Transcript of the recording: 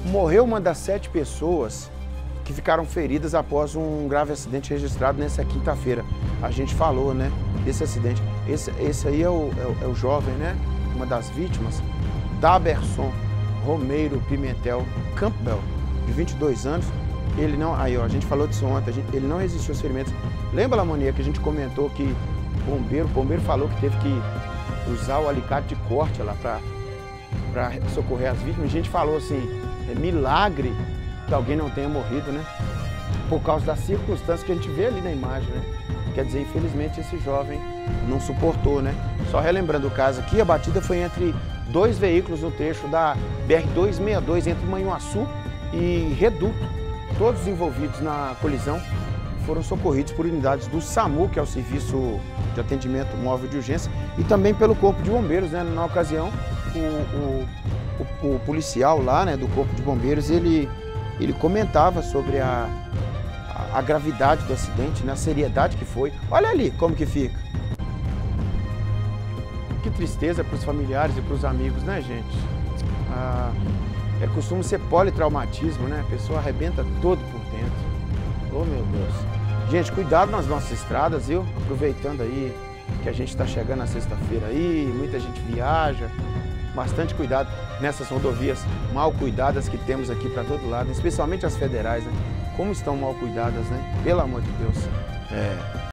Morreu uma das 7 pessoas que ficaram feridas após um grave acidente registrado nessa quinta-feira. A gente falou, né, desse acidente. Esse aí é o jovem, né, uma das vítimas, Daberson Romeiro Pimentel Campbell, de 22 anos. Ele não, aí ó, a gente falou disso ontem, ele não resistiu aos ferimentos. Lembra, Lamonia, que a gente comentou que o bombeiro falou que teve que usar o alicate de corte lá para socorrer as vítimas. A gente falou assim, é milagre que alguém não tenha morrido, né? Por causa das circunstâncias que a gente vê ali na imagem, né? Quer dizer, infelizmente esse jovem não suportou, né? Só relembrando o caso aqui, a batida foi entre 2 veículos no trecho da BR-262, entre Manhuaçu e Reduto. Todos envolvidos na colisão foram socorridos por unidades do SAMU, que é o Serviço de Atendimento Móvel de Urgência, e também pelo Corpo de Bombeiros, né? Na ocasião, o policial lá, né, do Corpo de Bombeiros, ele comentava sobre a gravidade do acidente, né, a seriedade que foi. Olha ali como que fica. Que tristeza para os familiares e para os amigos, né, gente? Costuma ser politraumatismo, né? A pessoa arrebenta todo por dentro. Oh, meu Deus. Gente, cuidado nas nossas estradas, viu? Aproveitando aí que a gente está chegando na sexta-feira aí, muita gente viaja. Bastante cuidado nessas rodovias mal cuidadas que temos aqui para todo lado, especialmente as federais, né? Como estão mal cuidadas, né? Pelo amor de Deus.